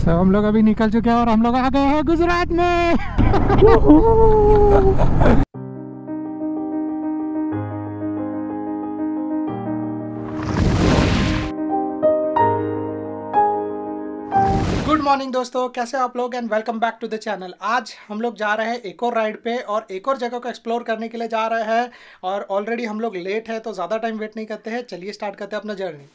तो हम लोग अभी निकल चुके हैं और हम लोग आ गए हैं गुजरात में। गुड मॉर्निंग दोस्तों, कैसे आप लोग and welcome back to the channel. आज हम लोग जा रहे हैं एक और राइड पे और एक और जगह को एक्सप्लोर करने के लिए जा रहे हैं और ऑलरेडी हम लोग लेट है तो ज़्यादा टाइम वेट नहीं करते हैं, चलिए स्टार्ट करते हैं अपना जर्नी।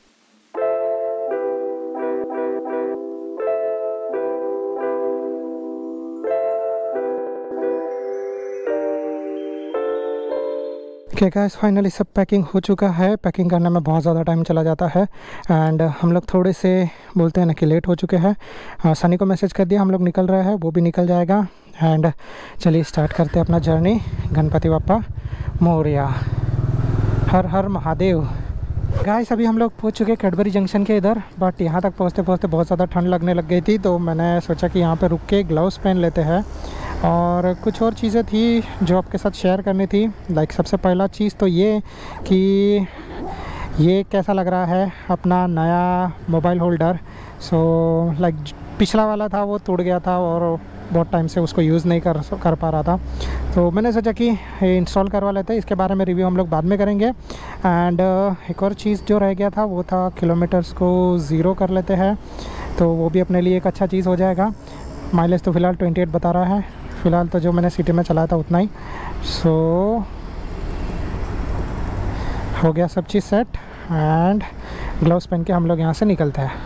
ओके गाइस, फाइनली सब पैकिंग हो चुका है। पैकिंग करने में बहुत ज़्यादा टाइम चला जाता है एंड हम लोग थोड़े से बोलते हैं ना कि लेट हो चुके हैं। सनी को मैसेज कर दिया, हम लोग निकल रहे हैं, वो भी निकल जाएगा एंड चलिए स्टार्ट करते हैं अपना जर्नी। गणपति बप्पा मोरया, हर हर महादेव। गाइस अभी हम लोग पहुंच चुके कैडबरी जंक्शन के इधर, बट यहाँ तक पहुँचते पहुँचते बहुत ज़्यादा ठंड लगने लग गई थी, तो मैंने सोचा कि यहाँ पे रुक के ग्लव्स पहन लेते हैं और कुछ और चीज़ें थी जो आपके साथ शेयर करनी थी। लाइक सबसे पहला चीज़ तो ये कि ये कैसा लग रहा है अपना नया मोबाइल होल्डर। सो लाइक पिछला वाला था वो टूट गया था और बहुत टाइम से उसको यूज़ नहीं कर पा रहा था, तो मैंने सोचा कि इंस्टॉल करवा लेते हैं। इसके बारे में रिव्यू हम लोग बाद में करेंगे। एंड एक और चीज़ जो रह गया था वो था किलोमीटर्स को 0 कर लेते हैं, तो वो भी अपने लिए एक अच्छा चीज़ हो जाएगा। माइलेज तो फ़िलहाल 28 बता रहा है, फ़िलहाल तो जो मैंने सिटी में चलाया था उतना ही। सो हो गया सब चीज़ सेट एंड ग्लव्स पहन के हम लोग यहाँ से निकलते हैं।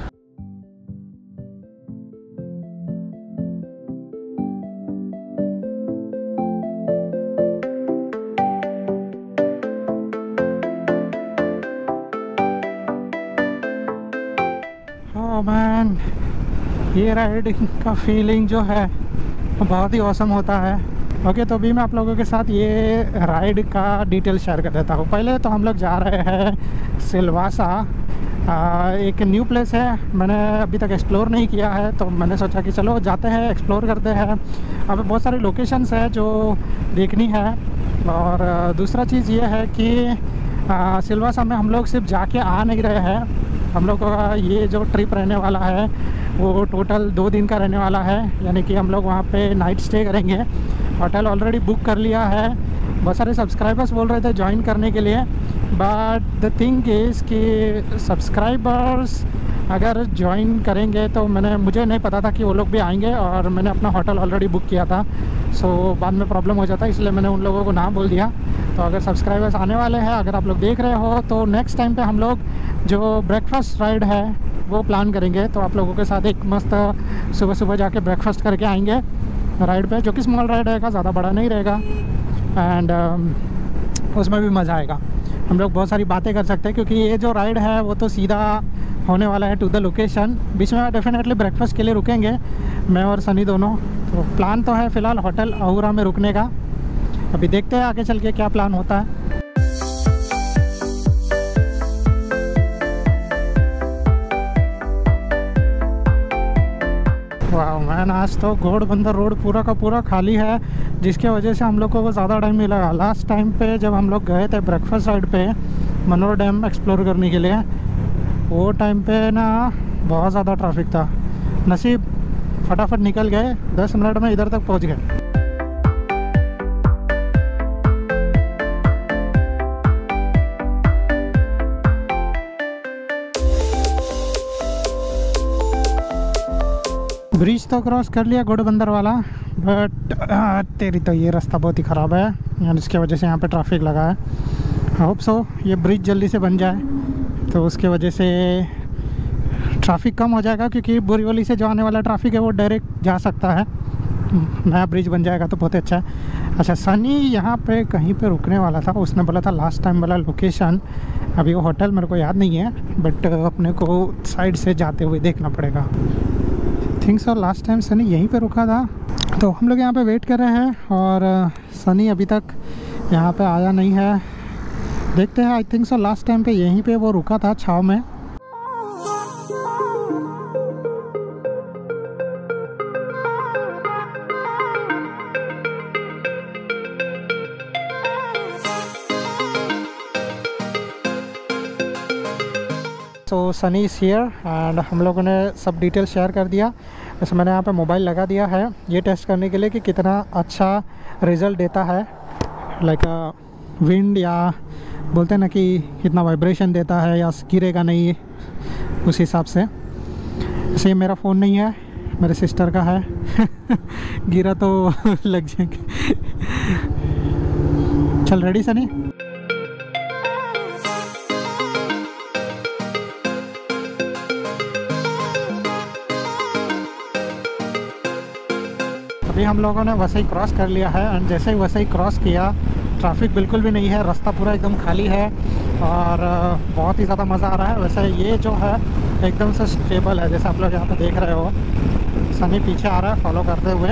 ओह मैन, ये राइडिंग का फीलिंग जो है बहुत ही औसम होता है। ओके, तो अभी मैं आप लोगों के साथ ये राइड का डिटेल शेयर कर देता हूँ। पहले तो हम लोग जा रहे हैं सिलवासा। एक न्यू प्लेस है, मैंने अभी तक एक्सप्लोर नहीं किया है, तो मैंने सोचा कि चलो जाते हैं, एक्सप्लोर करते हैं। अब बहुत सारी लोकेशंस है जो देखनी है। और दूसरा चीज़ ये है कि सिलवासा में हम लोग सिर्फ जाके आ नहीं रहे हैं, हम लोग का ये जो ट्रिप रहने वाला है वो टोटल 2 दिन का रहने वाला है। यानी कि हम लोग वहाँ पे नाइट स्टे करेंगे। होटल ऑलरेडी बुक कर लिया है। बहुत सारे सब्सक्राइबर्स बोल रहे थे ज्वाइन करने के लिए, बट द थिंग इज़ कि सब्सक्राइबर्स अगर ज्वाइन करेंगे तो मुझे नहीं पता था कि वो लोग भी आएंगे और मैंने अपना होटल ऑलरेडी बुक किया था। सो बाद में प्रॉब्लम हो जाता, इसलिए मैंने उन लोगों को ना बोल दिया। तो अगर सब्सक्राइबर्स आने वाले हैं, अगर आप लोग देख रहे हो, तो नेक्स्ट टाइम पे हम लोग जो ब्रेकफास्ट राइड है वो प्लान करेंगे। तो आप लोगों के साथ एक मस्त सुबह सुबह जाके ब्रेकफास्ट करके आएंगे राइड पे, जो कि स्मॉल राइड रहेगा, ज़्यादा बड़ा नहीं रहेगा एंड उसमें भी मज़ा आएगा। हम लोग बहुत सारी बातें कर सकते हैं क्योंकि ये जो राइड है वो तो सीधा होने वाला है टू द लोकेशन। बीच में डेफिनेटली ब्रेकफास्ट के लिए रुकेंगे, मैं और सनी दोनों। तो प्लान तो है फ़िलहाल होटल अहूरा में रुकने का। अभी देखते हैं आगे चल के क्या प्लान होता है। वाह मैन, आज तो घोड़बंदर रोड पूरा का पूरा खाली है, जिसके वजह से हम लोग को वो ज़्यादा टाइम नहीं लगा। लास्ट टाइम पे जब हम लोग गए थे ब्रेकफास्ट राइड पे मनोर डैम एक्सप्लोर करने के लिए, वो टाइम पे ना बहुत ज़्यादा ट्रैफिक था। नसीब फटाफट निकल गए, 10 मिनट में इधर तक पहुंच गए। ब्रिज तो क्रॉस कर लिया घोड़बंदर वाला, बट तेरी तो ये रास्ता बहुत ही ख़राब है और इसके वजह से यहाँ पे ट्रैफिक लगा है। होप सो ये ब्रिज जल्दी से बन जाए तो उसके वजह से ट्रैफिक कम हो जाएगा, क्योंकि बोरीवली से जो आने वाला ट्रैफिक है वो डायरेक्ट जा सकता है। नया ब्रिज बन जाएगा तो बहुत अच्छा है। अच्छा, सनी यहाँ पे कहीं पे रुकने वाला था, उसने बोला था लास्ट टाइम वाला लोकेशन। अभी वो होटल मेरे को याद नहीं है, बट अपने को साइड से जाते हुए देखना पड़ेगा। Think so last time Sunny यहीं पे रुका था, तो हम लोग यहाँ पे वेट कर रहे हैं और सनी अभी तक यहाँ पे आया नहीं है। देखते हैं, I think so last time पे यहीं पे वो रुका था छाव में। So Sunny is here and हम लोगों ने सब डिटेल शेयर कर दिया। ऐसे मैंने यहाँ पे मोबाइल लगा दिया है ये टेस्ट करने के लिए कि कितना अच्छा रिज़ल्ट देता है, लाइक विंड या बोलते हैं ना कि कितना वाइब्रेशन देता है या गिरेगा नहीं, उस हिसाब से। ऐसे मेरा फ़ोन नहीं है, मेरे सिस्टर का है गिरा तो लग जाएंगे। चल रेडी सनी? अभी हम लोगों ने वसई क्रॉस कर लिया है एंड जैसे ही वसई क्रॉस किया ट्रैफिक बिल्कुल भी नहीं है, रास्ता पूरा एकदम खाली है और बहुत ही ज़्यादा मज़ा आ रहा है। वैसे ये जो है एकदम से स्टेबल है, जैसे आप लोग यहाँ पे देख रहे हो। सनी पीछे आ रहा है फॉलो करते हुए।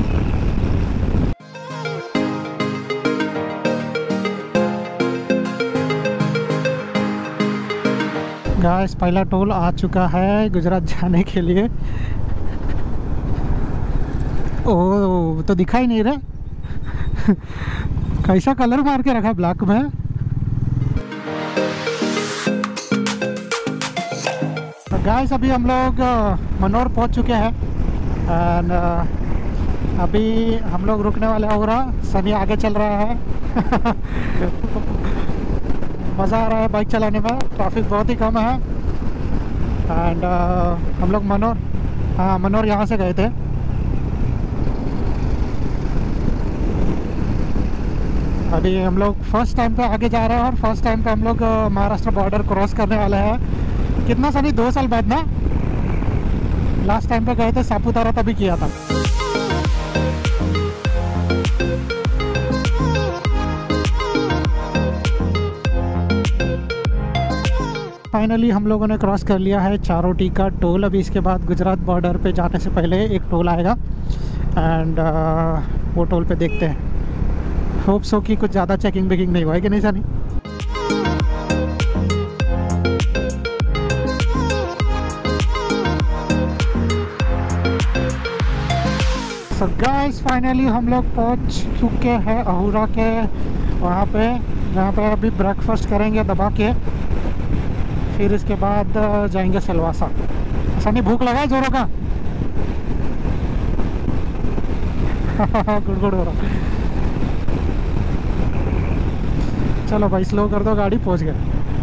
गाइस पहला टोल आ चुका है गुजरात जाने के लिए। ओह तो दिखाई नहीं रहा कैसा कलर मार के रखा ब्लैक में। तो गाइस अभी हम लोग मनोर पहुंच चुके हैं एंड अभी हम लोग रुकने वाले हो रहा। सनी आगे चल रहा है मज़ा आ रहा है बाइक चलाने में, ट्रैफिक बहुत ही कम है एंड हम लोग मनोर, हाँ मनोर यहाँ से गए थे। अभी हम लोग फर्स्ट टाइम पे आगे जा रहे हैं और फर्स्ट टाइम पे हम लोग महाराष्ट्र बॉर्डर क्रॉस करने वाले हैं। कितना सनी 2 साल बाद ना, लास्ट टाइम पे गए थे सापुतारा, तभी किया था। फाइनली हम लोगों ने क्रॉस कर लिया है चारोटी का टोल। अभी इसके बाद गुजरात बॉर्डर पे जाने से पहले एक टोल आएगा एंड वो टोल पे देखते हैं। होप सो कि कुछ ज़्यादा चेकिंग बेकिंग नहीं हुआ है कि नहीं सनी? सो गाइस फाइनली हम लोग पहुंच चुके हैं अहूरा के वहाँ पे, जहाँ पे अभी ब्रेकफास्ट करेंगे दबा के, फिर इसके बाद जाएंगे सिलवासा। सनी भूख लगा है जोरों का? गुड़गुड़ हो रहा। चलो भाई स्लो कर दो गाड़ी, पहुंच गए।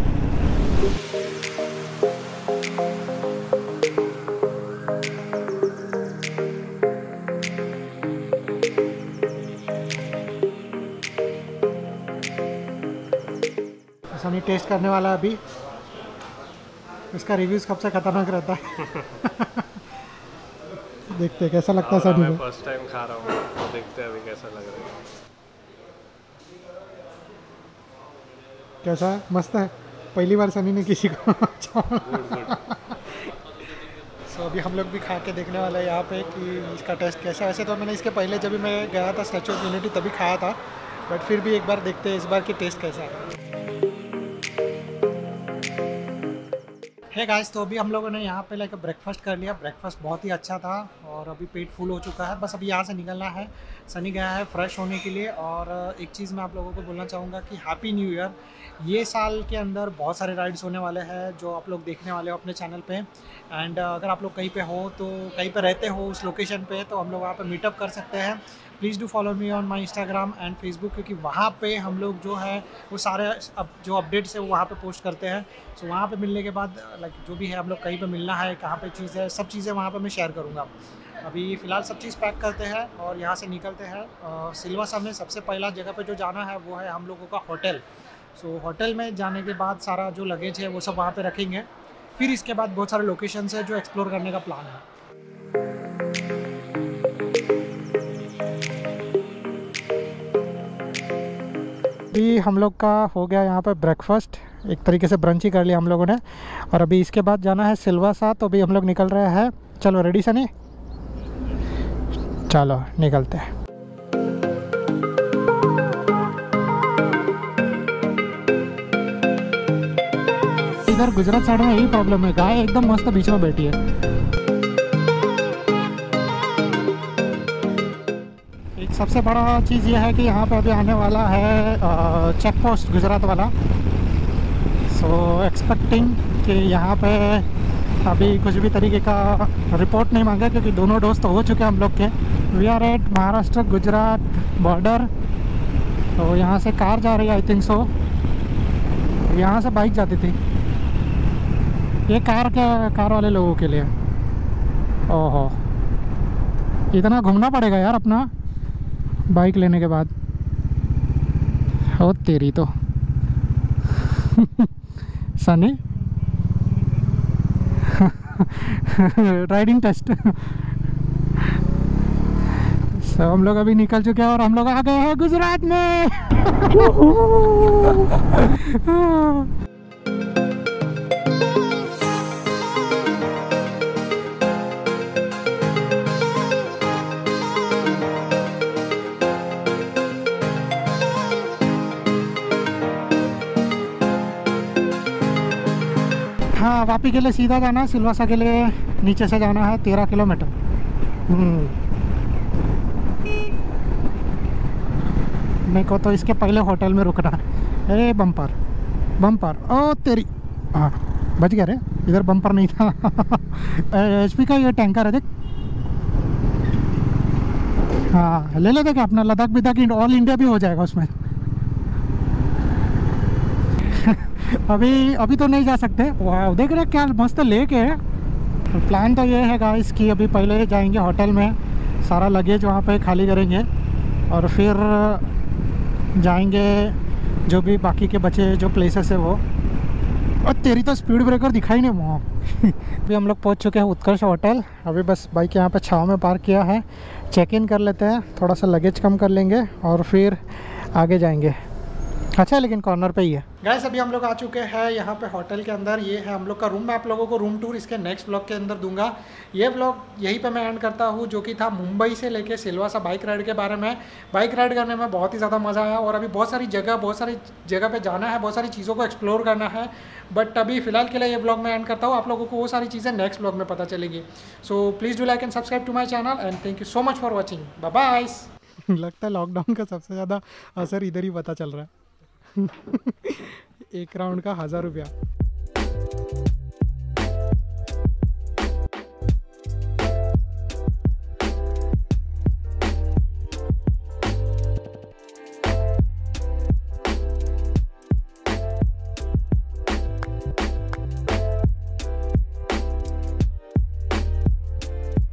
सनी टेस्ट करने वाला है अभी, इसका रिव्यूज कब से खतरनाक रहता है देखते हैं कैसा लगता है सनी को। मैं फर्स्ट टाइम खा रहा हूँ तो देखते हैं अभी कैसा लग रहा है। कैसा है? मस्त है। पहली बार सनी ने किसी को सो अभी हम लोग भी खा के देखने वाले हैं यहाँ पे कि इसका टेस्ट कैसा है। वैसे तो मैंने इसके पहले जब भी मैं गया था स्टैचू ऑफ यूनिटी तभी खाया था, बट फिर भी एक बार देखते हैं इस बार की टेस्ट कैसा है। है गाइस, तो अभी हम लोगों ने यहाँ पे लाइक ब्रेकफास्ट कर लिया। ब्रेकफास्ट बहुत ही अच्छा था और अभी पेट फुल हो चुका है। बस अभी यहाँ से निकलना है। सनी गया है फ्रेश होने के लिए। और एक चीज़ मैं आप लोगों को बोलना चाहूँगा कि हैप्पी न्यू ईयर। ये साल के अंदर बहुत सारे राइड्स होने वाले हैं जो आप लोग देखने वाले हो अपने चैनल पे। एंड अगर आप लोग कहीं पे हो तो कहीं पे रहते हो उस लोकेशन पे, तो हम लोग वहाँ पे मीटअप कर सकते हैं। Please do follow me on my Instagram and Facebook, क्योंकि वहाँ पे हम लोग जो है वो सारे जो अपडेट्स है वो वहाँ पे पोस्ट करते हैं। सो वहाँ पे मिलने के बाद लाइक जो भी है हम लोग कहीं पे मिलना है, कहाँ पे चीज़ है, सब चीज़ें वहाँ पे मैं शेयर करूँगा। अभी फ़िलहाल सब चीज़ पैक करते हैं और यहाँ से निकलते हैं। सिलवासा में सबसे पहला जगह पे जो जाना है वो है हम लोगों का होटल। सो होटल में जाने के बाद सारा जो लगेज है वो सब वहाँ पे रखेंगे। फिर इसके बाद बहुत सारे लोकेशंस है जो एक्सप्लोर करने का प्लान है। अभी हम लोग का हो गया यहाँ पे ब्रेकफास्ट, एक तरीके से ब्रंच ही कर लिया हम लोगों ने। और अभी इसके बाद जाना है सिलवासा, तो अभी हम लोग निकल रहे हैं। चलो रेडी सनी? चलो निकलते हैं। इधर गुजरात साइड में यही प्रॉब्लम है, गाय एकदम मस्त बीच में बैठी है। एक सबसे बड़ा चीज़ ये है कि यहाँ पे अभी आने वाला है चेक पोस्ट गुजरात वाला। सो एक्सपेक्टिंग कि यहाँ पे अभी कुछ भी तरीके का रिपोर्ट नहीं मांगा क्योंकि दोनों डोज तो हो चुके हैं हम लोग के। We are at Maharashtra Gujarat border. तो यहाँ से कार जा रही है, आई थिंक सो। यहाँ से बाइक जाती थी। ये कार वाले लोगों के लिए। ओहो, इतना घूमना पड़ेगा यार अपना बाइक लेने के बाद। हो तेरी तो सनी राइडिंग टेस्ट। सब हम लोग अभी निकल चुके हैं और हम लोग आ गए हैं गुजरात में। हाँ, वापी के लिए सीधा जाना है, सिलवासा के लिए नीचे से जाना है 13 किलोमीटर। मेरे को तो इसके पहले होटल में रुकना है। अरे बम्पर बम्पर, ओ तेरी। हाँ बच गया रे, इधर बम्पर नहीं था। HP का ये टैंकर है देख। हाँ ले लेते क्या अपना लद्दाख बिदाख ऑल इंडिया भी हो जाएगा उसमें। अभी तो नहीं जा सकते। वाह देख रहे क्या मस्त लेक है। प्लान तो ये है गाइस कि अभी पहले जाएंगे होटल में, सारा लगेज वहाँ पे खाली करेंगे और फिर जाएंगे जो भी बाकी के बचे जो प्लेसेस है वो। और तेरी तो स्पीड ब्रेकर दिखाई नहीं वहाँ। अभी हम लोग पहुँच चुके हैं उत्कर्ष होटल। अभी बस बाइक यहाँ पे छाँव में पार्क किया है। चेक इन कर लेते हैं, थोड़ा सा लगेज कम कर लेंगे और फिर आगे जाएंगे। अच्छा लेकिन कॉर्नर पे ही है। गाइस अभी हम लोग आ चुके हैं यहाँ पे होटल के अंदर। ये है हम लोग का रूम। मैं आप लोगों को रूम टूर इसके नेक्स्ट ब्लॉग के अंदर दूंगा। ये ब्लॉग यहीं पे मैं एंड करता हूँ, जो कि था मुंबई से लेके सिलवासा बाइक राइड के बारे में। बाइक राइड करने में बहुत ही ज़्यादा मज़ा आया और अभी बहुत सारी जगह पे जाना है, बहुत सारी चीज़ों को एक्सप्लोर करना है। बट अभी फ़िलहाल के लिए ये ब्लॉग मैं एंड करता हूँ। आप लोगों को वो सारी चीज़ें नेक्स्ट ब्लॉग में पता चलेगी। So please do like and subscribe to my channel and thank you so much for watching. Bye bye. लगता है लॉकडाउन का सबसे ज़्यादा असर इधर ही पता चल रहा है। एक राउंड का 1000 रुपया।